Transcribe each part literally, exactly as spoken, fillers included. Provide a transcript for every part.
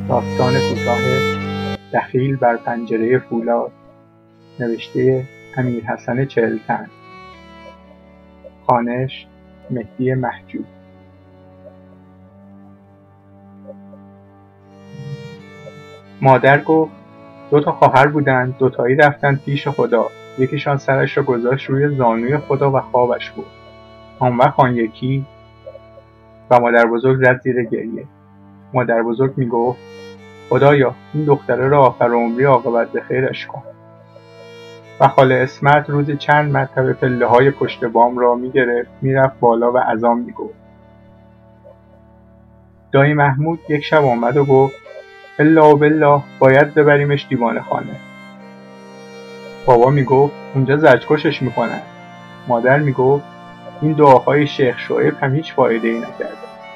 داستان کوتاه دخیل بر پنجره فولاد، نوشته امیرحسن چهلتن، خوانش مهدی محجوب. مادر گفت دو تا خواهر بودند، دوتایی رفتند پیش خدا. یکیشان سرش را گذاشت روی زانوی خدا و خوابش برد. آن وقت آن یکی و مادر بزرگ زد زیر گریه. مادر بزرگ می گفت خدایا این دختره را آخر عمری عاقبت به خیرش کن. و خاله اسمت روزی چند مرتبه پله های پشت بام را می گرفت، می رفت بالا و اذان می گفت. دایی محمود یک شب آمد و گفت الا بالله باید ببریمش دیوانه خانه. بابا می گفت اونجا زجرکشش می کنن. مادر می گفت این دعاهای شیخ شعیب هم هیچ فایده ای نکرده.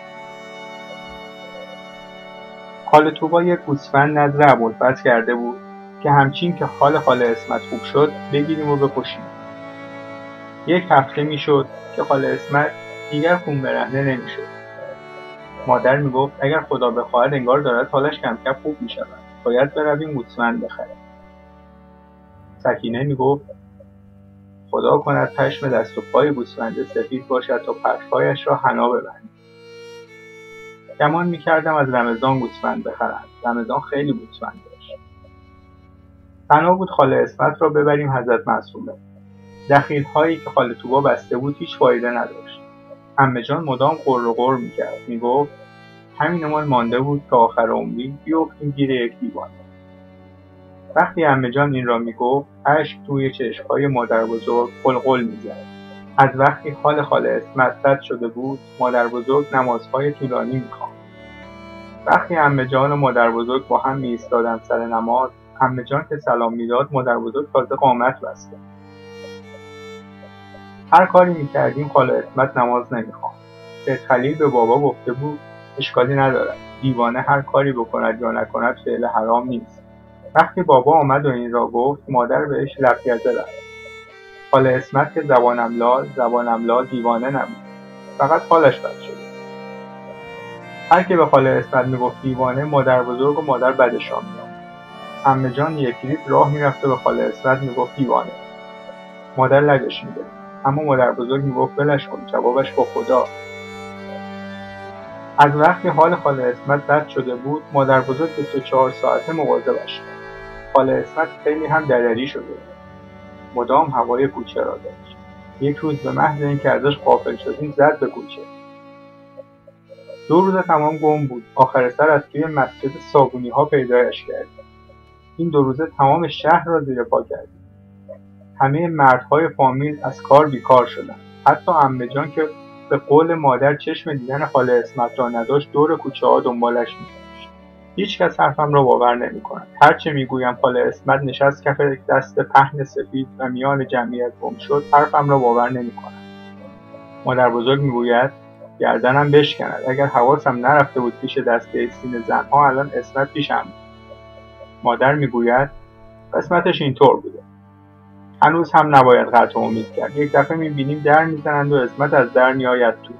خاله طوبا یک گوسفند نذر ابوالفضل کرده بود که همچین که حال خاله اسمت خوب شد بگیریم و بکشیم. یک هفته میشد که خاله اسمت دیگر خون برهنه نمیشد. مادر میگفت اگر خدا بخواهد انگار دارد حالش کم کم خوب میشود، باید برویم گوسفند بخریم. سکینه میگفت خدا کند پشم دست و پای گوسفند سفید باشد تا پشمهایش را حنا ببندیم. گمان میکردم از رمضان گوسفند بخرند. رمضان خیلی گوسفند داشت. بنا بود خاله اسمت را ببریم حضرت معصومه. دخیل‌هایی که خاله طوبا بسته بود هیچ فایده نداشت. عمه جان مدام غر و غر میکرد. میگفت همینمان مانده بود که آخر عمری بیفتیم گیر یک دیوانه. وقتی عمه جان این را میگفت اشک توی چشم‌های مادر بزرگ قلقل میزد. از وقتی حال خاله اسمت بد شده بود مادر بزرگ نمازهای طولانی میخواند. وقتی عمه جان و مادر بزرگ با هم میایستادند سر نماز، عمه جان که سلام میداد مادر بزرگ تازه قامت بسته. هر کاری میکردیم خاله اسمت نماز نمیخواند. سید خلیل به بابا گفته بود اشکالی ندارد، دیوانه هر کاری بکند یا نکند فعل حرام نیست. وقتی بابا آمد و این را گفت مادر بهش لبگزه زد. خاله اسمت که زبانم لال زبانم لال دیوانه نبود، فقط حالش بد شده. هر که به خاله اسمت میگفت دیوانه مادر بزرگ و مادر بدشان میآمد. عمه جان یک ریز راه میرفت و به خاله اسمت میگفت دیوانه. مادر لجش میگرفت، اما مادر بزرگ میگفت ولش کن، جوابش با خدا. از وقتی حال خاله اسمت بد شده بود مادر بزرگ بیست و چهار ساعته مواظبش بود. خاله اسمت خیلی هم درری شده بود. مدام هوای کوچه را داشت. یک روز به محض اینکه ازش غافل شدیم زد به کوچه. دو روز تمام گم بود. آخر سر از توی مسجد صابونی ها پیدایش کردیم. این دو روزه تمام شهر را زیر پا کردیم. همه مردهای فامیل از کار بیکار شدند. حتی عمه جان که به قول مادر چشم دیدن خاله اسمت را نداشت دور کوچه ها دنبالش می‌گشت. هیچ کس حرفم را باور نمی‌کند. هر چه میگویم خاله اسمت نشست کف دست پهن سفید و میان جمعیت گم شد حرفم را باور نمی‌کند. مادر بزرگ میگوید گردنم بشکند. اگر حواسم نرفته بود پیش دسته سین زنها الان اسمت پیشم بود. مادر میگوید قسمتش اینطور بوده. هنوز هم نباید قطع امید کرد. یک دفعه میبینیم در میزنند و اسمت از در میآید تو.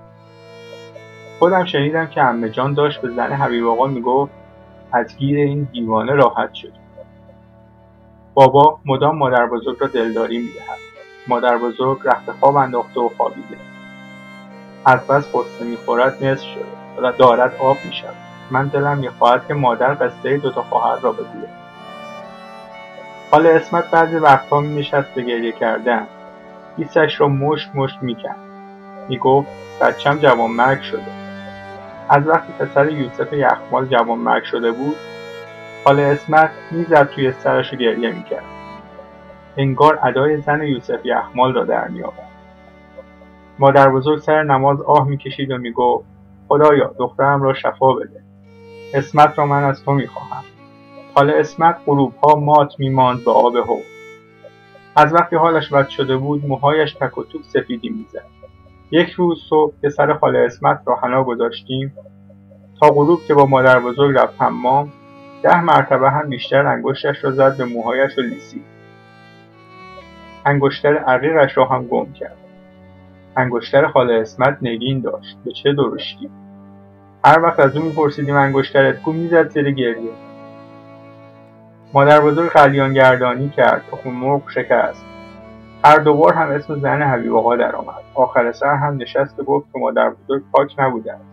خودم شنیدم که عمه جان داشت به زن حبیب آقا میگفت از گیر این دیوانه راحت شد. بابا مدام مادر بزرگ را دلداری میدهد. مادر بزرگ رخت خواب انداخته و خوابیده. از بس غصه میخورد نصف شده و دارد آب میشود. من دلم میخواهد که مادر قصه دوتا خواهر را بگوید. خاله اسمت بعضی وقتها مینشست به گریه کردن. کیسش را مشت مشت میکند. میگفت بچم جوانمرگ شده. از وقتی پسر یوسف یخمال جوانمرگ شده بود خاله اسمت میزد توی سرش و گریه میکرد. انگار ادای زن یوسف یخمال را در میآورد. مادر بزرگ سر نماز آه میکشید و میگفت خدایا دخترم را شفا بده. اسمت را من از تو میخواهم. خاله اسمت غروبها مات میماند به آب حوض. از وقتی حالش بد شده بود موهایش تک و توک سفیدی میزد. یک روز صبح که سر خاله اسمت را حنا گذاشتیم تا غروب که با مادر بزرگ رفت حمام ده مرتبه هم بیشتر انگشتش را زد به موهایش و لیسید. انگشتر عقیقش را هم گم کرد. انگشتر خاله اسمت نگین داشت. به چه درشتی! هر وقت از او میپرسیدیم انگشترت کو میزد زیر گریه. مادر بزرگ قلیان گردانی کرد، تخم مرغ شکست. هر دوبار هم اسم زن حبیب آقا در آمد. آخر سر هم نشست و گفت که مادر بزرگ پاک نبوده است.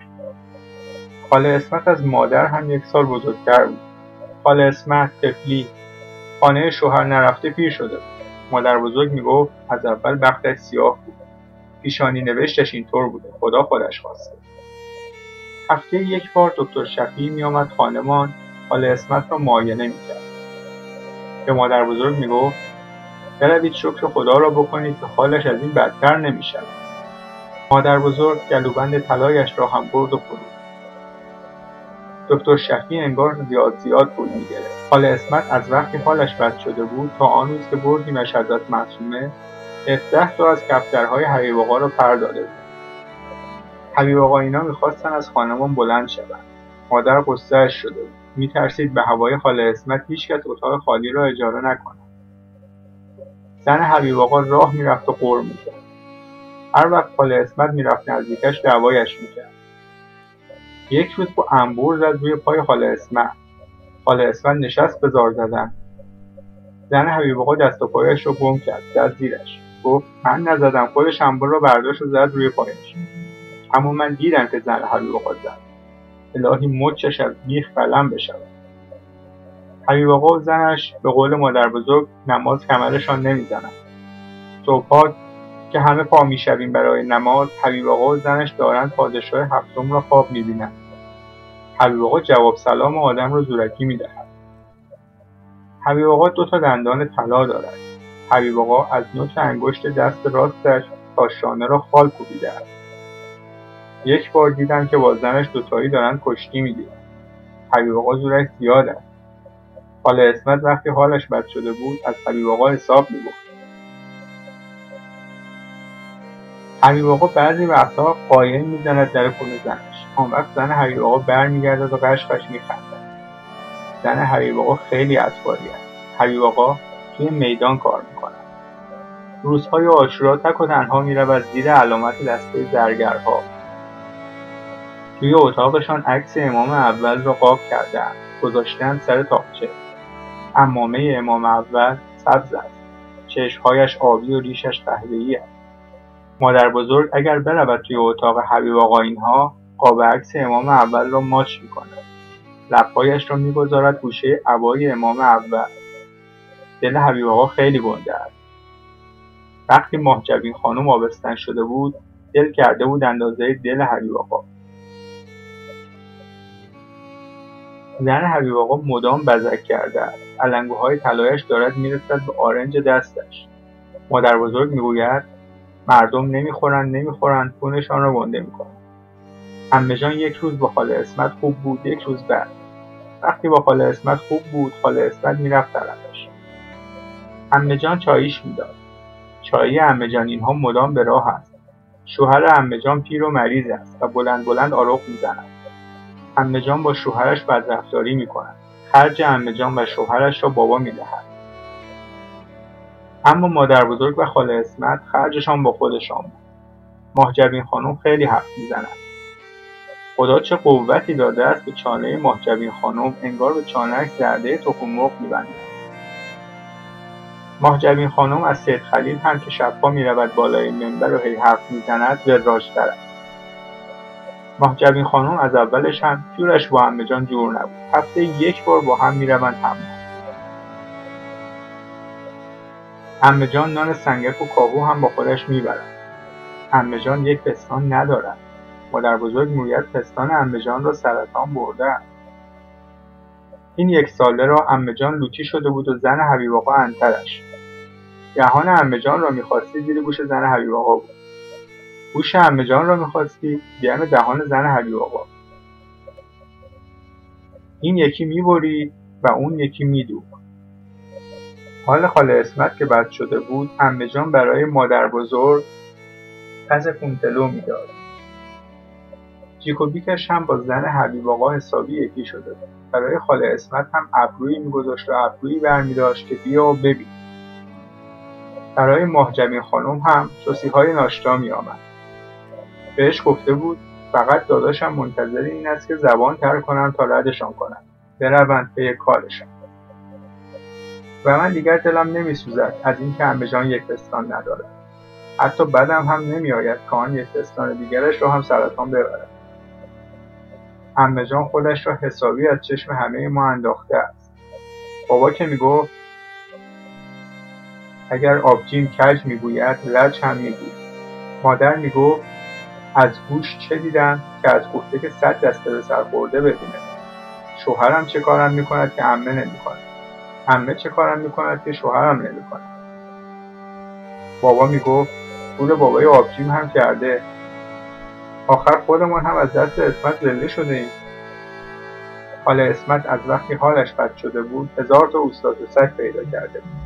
خاله اسمت از مادر هم یک سال بزرگتر بود. خاله اسمت طفلی، خانه شوهر نرفته پیر شده بود. مادر بزرگ میگفت از اول بختش سیاه بود. پیشانی نوشتش اینطور بوده، خدا خودش خواسته. هفته یک بار دکتر شفیع میآمد خانمان، خاله اسمت را معاینه میکرد. به مادر بزرگ میگفت بروید شکر خدا را بکنید که حالش از این بدتر نمیشود. مادر بزرگ گلوبند طلایش را هم برد و فرود. دکتر شفیع انگار زیاد زیاد پول میگرفت. خاله اسمت از وقتی حالش بد شده بود تا آن روز که بردیمش حضرت معصومه هفده تا از کفترهای حبیب آقا را پر داده بود. حبیب آقا اینا میخواستن از خانمان بلند شوند. مادر غصه‌اش شده بود. میترسید به هوای خاله اسمت هیچکس اتاق خالی را اجاره نکند. زن حبیب آقا راه میرفت و غر میزد. هر وقت خاله اسمت میرفت نزدیکش دعوایش میکرد. یک روز با انبور زد روی پای خاله اسمت. خاله اسمت نشست به زار زدن. زن حبیب آقا دست و پایش را گم کرد، زد زیرش. گفت من نزدم، خودش انبور را برداشت و زد روی پایش. اما من دیدم که زن حبیب آقا زد. الهی مچش از بیخ قلم بشود. حبیب آقا و زنش به قول مادر بزرگ نماز کمرشان نمیزنند. صبحها که همه پا میشویم برای نماز، حبیب آقا و زنش دارند پادشاه هفتم را خواب میبینند. حبیب آقا جواب سلام آدم را زورکی میدهد. حبیب آقا دو تا دندان طلا دارد. حبیب آقا از نوک انگشت دست راستش تا شانه را خال کوبیده است. یک بار دیدم که با زنش دوتایی دارند کشتی میگیرند. حبیب آقا زورش زیاد است. خاله اسمت وقتی حالش بد شده بود از حبیب آقا حساب می‌برد. حبیب آقا بعضی وقتها قایم میزند در خونه زنش. آن وقت زن حبیب آقا برمیگردد و قش قش میخندد. زن حبیب آقا خیلی اطواری است. حبیب آقا توی میدان کار میکند. روزهای عاشورا تک و تنها میرود زیر علامت دسته زرگرها. توی اتاقشان عکس امام اول را قاب کرده‌اند. گذاشته‌اند سر تاقچه. عمامه امام اول سبز است. چشمهایش آبی و ریشش قهوه‌ای است. مادر بزرگ اگر برود توی اتاق حبیب آقا اینها قاب عکس امام اول را ماچ میکند. لبهایش را میگذارد گوشه عبای امام اول. دل حبیب آقا خیلی گنده است. وقتی ماه جبین خانم آبستن شده بود دل کرده بود اندازه دل حبیب آقا. زن حبیب آقا مدام بزک کرده است. علنگوهای طلایش دارد میرسد به آرنج دستش. مادر بزرگ میگوید مردم نمیخورند نمیخورند خونشان را گنده میکنند. عمه جان یک روز با خاله اسمت خوب بود، یک روز بد. وقتی با خاله اسمت خوب بود خاله اسمت میرفت طرفش. عمه جان چاییش میداد. چایی عمه جان اینها مدام به راه است. شوهر عمه جان پیر و مریض است و بلند بلند آروغ میزند. عمه جان با شوهرش بدرفتاری میکند. خرج عمه جان و شوهرش را بابا میدهد. اما مادر بزرگ و خاله اسمت خرجشان با خودشان بود. ماه جبین خانم خیلی حرف میزند. خدا چه قوتی داده است به چانه ماه جبین خانم، انگار به چانه‌اش زرده تخم مرغ می‌بندد. ماه جبین خانم از سید خلیل هم که شب‌ها می‌رود بالای منبر و هی حرف می‌زند وراج‌تر است. ماه جبین خانم از اولش هم جورش با عمه جان جور نبود. هفته یک بار با هم می‌روند حمام. عمه جان نان سنگک و کاهو هم با خودش می‌برد. عمه جان یک پستان ندارد. مادر بزرگ میگوید پستان عمه جان را سرطان برده است. این یک ساله را عمه جان لوتی شده بود و زن حبیب آقا انترش. دهان عمه جان را می‌خواستی زیر گوش زن حبیب آقا بود. گوش عمه جان را می‌خواستی گرم دهان زن حبیب آقا. این یکی می‌برید و اون یکی می‌دوخت. حال خاله اسمت که بد شده بود عمه جان برای مادر بزرگ پز پونتلو می‌داد. جیک و بیکش هم با زن حبیب آقا حسابی یکی شده بود. برای خاله اسمت هم ابرویی می‌گذاشت و ابرویی برمی‌داشت که بیا و ببین. برای ماه جبین خانم هم چوسی‌های ناشتا می‌آمد. بهش گفته بود فقط داداشم منتظر این است که زبان تر کنم تا ردشان کنم، بروند پی کارشان. و من دیگر دلم نمیسوزد از این که عمه‌جان یک پستان ندارد. حتی بدم هم نمیآید که آن یک پستان دیگرش را هم سرطان ببرد. عمه‌جان خودش را حسابی از چشم همه ما انداخته است. بابا که میگفت اگر آبجیم کج میگوید لج هم میگوید. مادر میگفت از گوش چه دیدم که از گفته که صد دسته به سر خورده ببینه. شوهرم چه کارم میکند که عمه نمیکند. عمه چه کارم میکند که شوهرم نمیکند. بابا میگفت پول بابای آبجیم هم کرده. آخر خودمان هم از دست اسمت ذله شده ایم. حال اسمت از وقتی حالش بد شده بود هزار تا اوستاد و سگ پیدا کرده بود.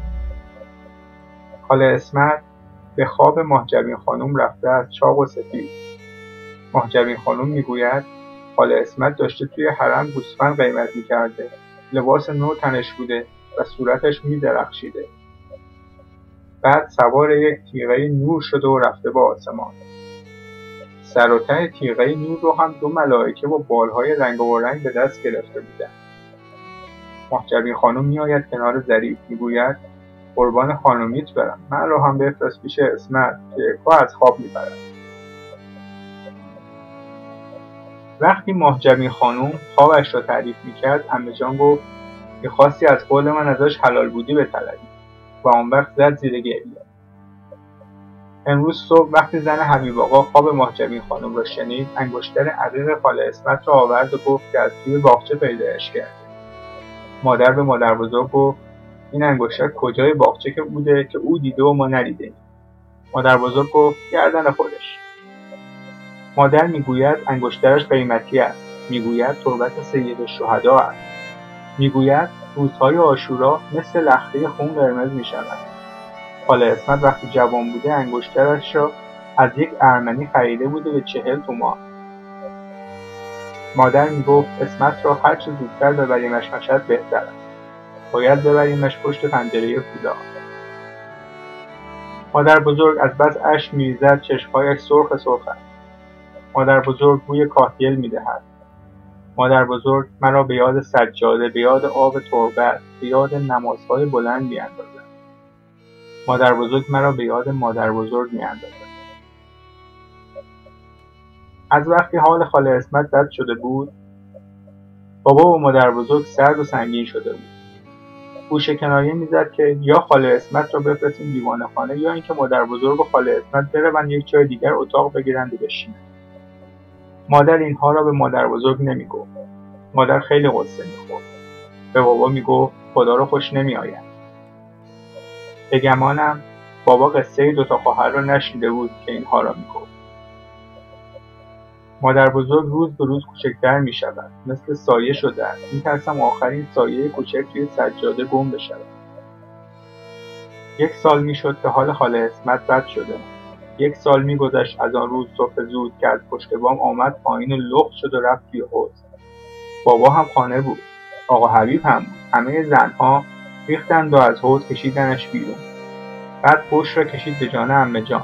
حال اسمت به خواب ماهجبین خانم رفته از چاق و سفید. ماهجبین خانم میگوید حال اسمت داشته توی حرم گوسفند قیمت میکرده، لباس نو تنش بوده و صورتش میدرخشیده. بعد سوار یک تیغه نور شده و رفته به آسمان. سر و ته تیغه نور رو هم دو ملائکه با بالهای رنگ و رنگ به دست گرفته بودند. ماهجبین خانم میآید کنار ظریف میگوید قربان خانومیت برم، من رو هم بفرست پیش اسمت که یکا از خواب میبرد. وقتی ماهجبین خانم خوابش را تعریف میکرد عمه‌جان گفت میخواستی از قول من ازش حلال بودی بطلبی و آن وقت زد زیر گریه. امروز صبح وقتی زن حبیب آقا خواب ماهجبین خانم را شنید انگشتر عقیق خاله اسمت را آورد و گفت که از توی باغچه پیدایش کرد. مادر به مادر بزرگ گفت این انگشتر کجای باغچه که بوده که او دیده و ما ندیدیم. مادر بزرگ گفت گردن خودش. مادر میگوید انگشترش قیمتی است، میگوید تربت سید الشهدا است، میگوید روزهای عاشورا مثل لخته خون قرمز میشود. خاله اسمت وقتی جوان بوده انگشترش را از یک ارمنی خریده بوده به چهل تومان. مادر میگفت اسمت را هر چه زودتر ببریمش مشهد بهتر است. باید ببریمش پشت پنجره فولاد. مادر بزرگ از بس اشک میریزد چشمهایش سرخ سرخ است. مادر بزرگ بوی کاهگل میدهد. مادر بزرگ مرا به یاد سجاده، به یاد آب تربت، به یاد نمازهای بلند میاندازد. مادر بزرگ مرا به یاد مادر بزرگ میاندازد. از وقتی حال خاله اسمت بد شده بود بابا و مادر بزرگ سرد و سنگین شده بود. گوشه کنایه میزد که یا خاله اسمت را بفرستیم دیوانه خانه یا اینکه مادر بزرگ و خاله اسمت بروند یک جای دیگر اتاق بگیرند و بشینند. مادر اینها را به مادر بزرگ نمیگفت. مادر خیلی غصه میخورد. به بابا میگفت خدا رو خوش نمیآید. به گمانم بابا قصه دوتا خواهر را نشنیده بود که اینها را میگفت. مادر بزرگ روز به روز کوچکتر می شود. مثل سایه شده است. می ترسم آخرین سایه کوچک توی سجاده گم بشود. یک سال می شد که حال خاله اسمت بد شده. یک سال می گذشت از آن روز صبح زود که از پشت بام آمد پایین و لخت شد و رفت توی حوض. بابا هم خانه بود. آقا حبیب هم بود. همه زنها ریختند و از حوض کشیدنش بیرون. بعد پشت را کشید به جان عمه‌جان.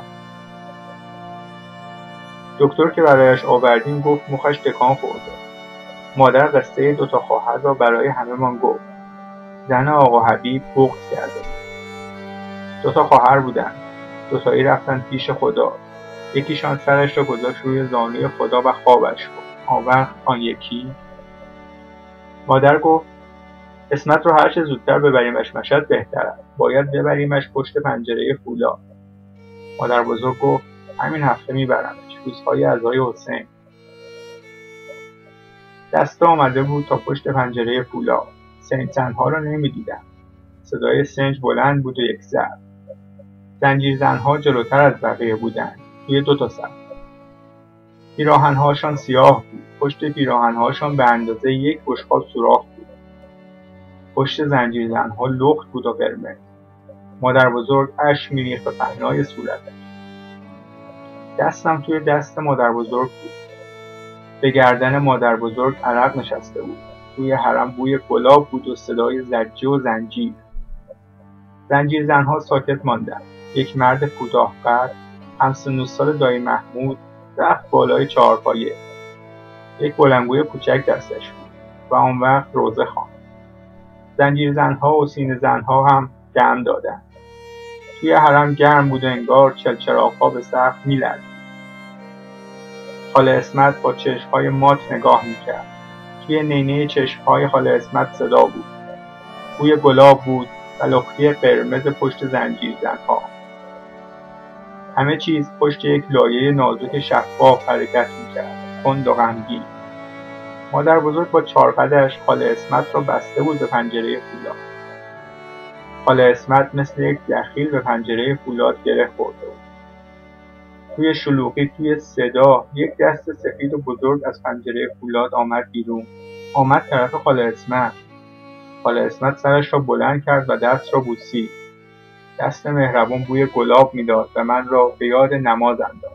دکتر که برایش آوردیم گفت مخش تکان خورده. مادر قصه دوتا خواهر را برای همه من گفت. زن آقا حبیب بغض کرده بود. دوتا خواهر بودند. دوتایی رفتن پیش خدا. یکیشان سرش را گذاشت روی زانوی خدا و خوابش برد. آن وقت آن یکی مادر گفت اسمت رو هر چه زودتر ببریمش مشهد بهتر است. باید ببریمش پشت پنجره فولاد. مادر بزرگ گفت همین هفته میبرمش. روزهای عزای حسین. دسته آمده بود تا پشت پنجره فولاد. سنج زنها را نمیدیدم. صدای سنج بلند بود و یک ضرب. زنجیر زنها جلوتر از بقیه بودند. توی دو تا صف. پیراهنهاشان سیاه بود. پشت پیراهنهاشان به اندازه یک بشقاب سوراخ بود. پشت زنجیر زنها لخت بود و قرمز. مادر بزرگ اشک میریخت به پهنای صورتش. دستم توی دست مادر بزرگ بود. به گردن مادر بزرگ عرق نشسته بود. توی حرم بوی گلاب بود و صدای زجه و زنجیر. زنجیر زنها ساکت ماندند. یک مرد کوتاه قد، همسن و سال دایی محمود رفت بالای چهارپایه. یک بلندگوی کوچک دستش بود و آن وقت روزه خواند. زنجیرزنها و سینه زنها هم دم دادند. توی حرم گرم بود و انگار چلچراغ‌ها به سقف می‌لرزید. خاله اسمت با چشم‌های مات نگاه می‌کرد. توی نینه چشم‌های خاله اسمت صدا بود. بوی گلاب بود و لختی قرمز پشت زنجیرزنها. همه چیز پشت یک لایه نازک شفاف حرکت می‌کرد، تند و غمگین. مادر بزرگ با چارقدش خاله اسمت را بسته بود به پنجره فولاد. خاله اسمت مثل یک دخیل به پنجره فولاد گره خورده بود. توی شلوغی، توی صدا، یک دست سفید و بزرگ از پنجره فولاد آمد بیرون. آمد طرف خاله اسمت. خاله اسمت سرش را بلند کرد و دست را بوسید. دست مهربان بوی گلاب میداد و من را به یاد نماز انداخت.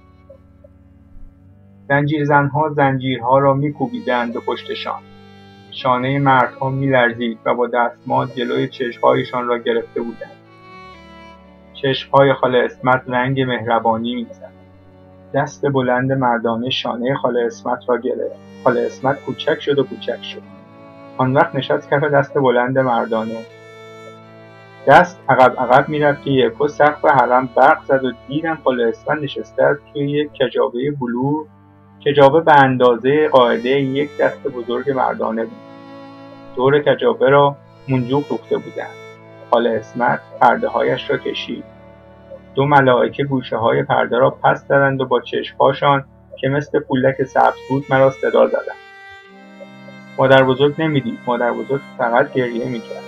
زنجیرزنها زنجیرها را می‌کوبیدند به پشتشان. شانه مردها می‌لرزید و با دستمال جلوی چشم‌هایشان را گرفته بودند. چشم‌های خاله اسمت رنگ مهربانی می‌زد. دست بلند مردانه شانه خاله اسمت را گرفت. خاله اسمت کوچک شد و کوچک شد. آن وقت نشست کف دست بلند مردانه. دست عقب عقب می‌رفت که یکو سقف حرم برق زد و دیدم خاله اسمت نشسته است توی یک کجاوه بلور. کجاوه به اندازه قاعده یک دست بزرگ مردانه بود. دور کجاوه را منجوق دوخته بودند. خاله اسمت پرده‌هایش را کشید. دو ملائکه گوشه‌های پرده را پس زدند و با چشم‌هاشان که مثل پولک سبز بود مرا صدا زدند. مادر بزرگ نمی‌دید. مادر بزرگ فقط گریه می‌کرد.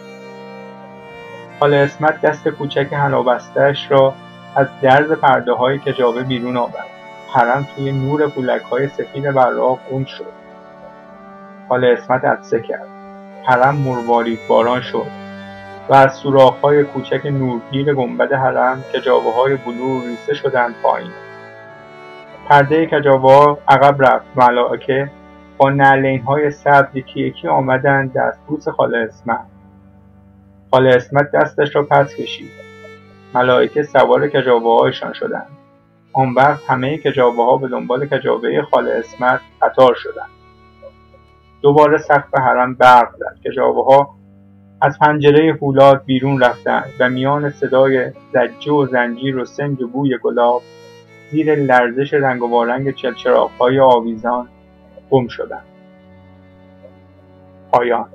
خاله اسمت دست کوچک حنابسته‌اش را از درز پرده‌های کجاوه بیرون آورد. حرم توی نور پولک‌های سفید براق گم شد. خاله اسمت عطسه کرد. حرم مروارید باران شد و از سوراخ‌های کوچک نورگیر گنبد حرم کجاوه‌های بلور ریزه شدند پایین. پرده کجاوه‌ها عقب رفت. ملائکه با نعلین‌های سبز یکی یکی آمدند دستبوس خاله اسمت. خاله اسمت دستش را پس کشید. ملائکه سوار کجاوه‌هایشان شدند. آن وقت همه کجاوه‌ها به دنبال کجاوه خاله اسمت قطار شدند. دوباره سقف حرم برق زد. کجاوه‌ها از پنجره فولاد بیرون رفتند و میان صدای زجه و زنجیر و سنج و بوی گلاب زیر لرزش رنگ و وارنگ چلچراغ‌های آویزان گم شدند. پایان.